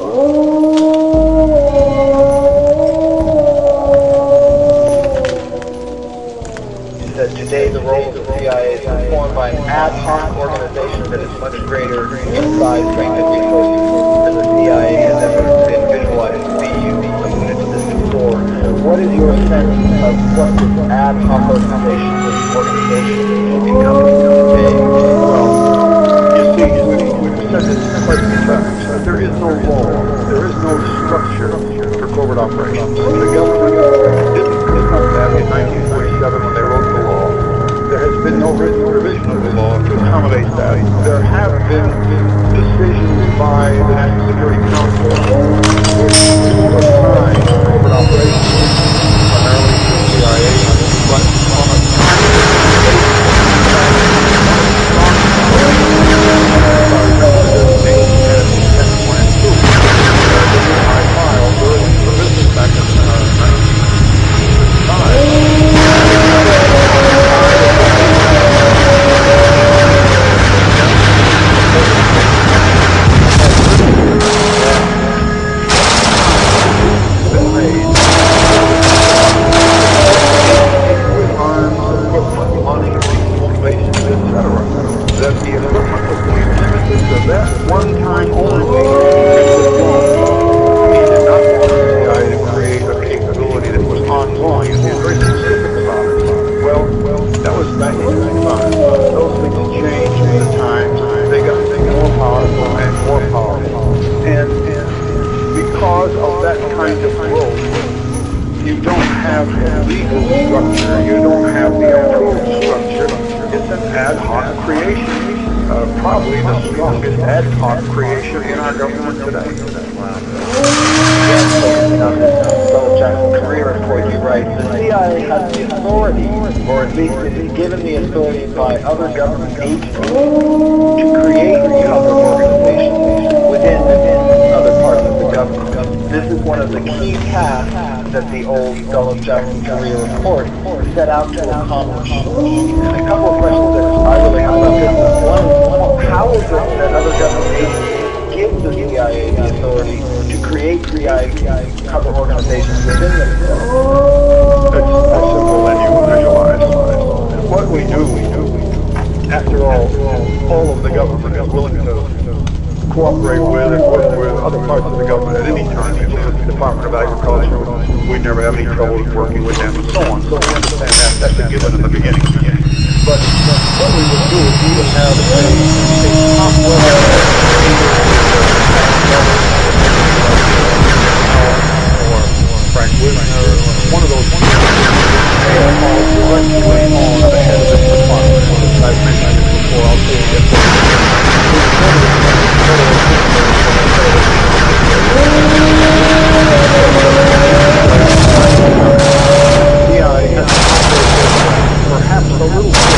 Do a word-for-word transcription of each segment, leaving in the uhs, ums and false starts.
That today the role of the C I A is performed by an ad hoc organization that is much greater in size, strength, and resources than the C I A has ever been visualized to be. You alluded to this before. What is your sense of what this ad hoc organization, this organization encompasses today? Well, you see, we've said this quite a few times. There is no law, there is no structure for covert operations. The government didn't come that in nineteen forty-seven when they wrote the law. There has been no written revision of the law to accommodate that. There have been decisions by the National Security Council which assign covert operations, primarily to the C I A, but on a set out to accomplish. And a couple of questions that I really have about this. One, how is it that other government agencies give the C I A the authority to create C I A cover organizations within themselves? It's more simple than you would visualize. What we do, we do. After all, all of the government is willing to cooperate with and work with other parts of the government at any time. If it was the Department of Agriculture, we'd never have any trouble working with them and so on. So we understand that. That's a given in the beginning. But what we would do is we would have a, a top level or Frank Wisner or one of those ones they are called directly on the head of this department. I've mentioned it before. I'll say it again. Perhaps a little bit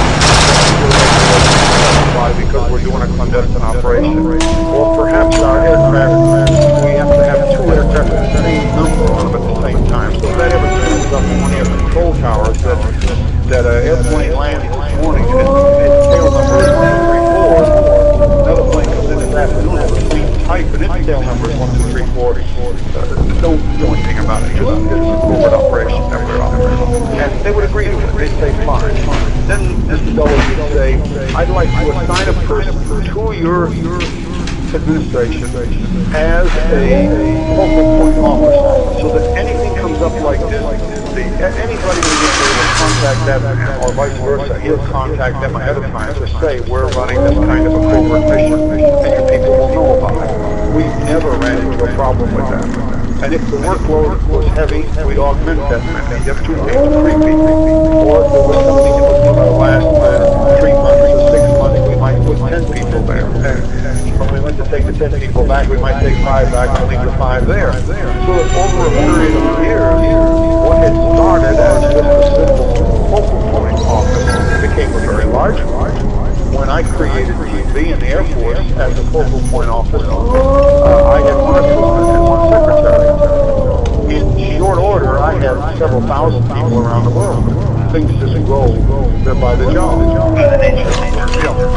because we're doing a clandestine operation, or perhaps our aircraft, we have to have two aircraft with the same number on them at the same time. So if that ever turns up in one of your control towers that that an airplane lands this morning and its tail number is one two three four, another plane comes in this afternoon with the same type and its tail number is one two three four. Uh, don't do anything about it. Just it's a covert operation that we're operating. And they would agree to it. They'd say fine. Then Mister Dulles would say, I'd like to assign a person to your administration as a focal point officer so that anything comes up like this, the, anybody who gets able to contact them or vice versa, he'll contact them ahead of time to say we're running this kind of a covert mission and your people will know about it. We've never ran into a problem with that. And if the workload was heavy, we'd augment that. Maybe have two people, three people. Or if there was something that was going to last uh, three months or six months, we might put ten people there. And when we went to take the ten people back, we might take five back and leave the five there. So that over a period of years, what had started as just a simple focal point office became a very large one. When I created T V in the Air Force as a focal point office, uh, I had one assistant and one secretary. In short order, I had several thousand people around the world. Things just grow by the job. By the nature of the work.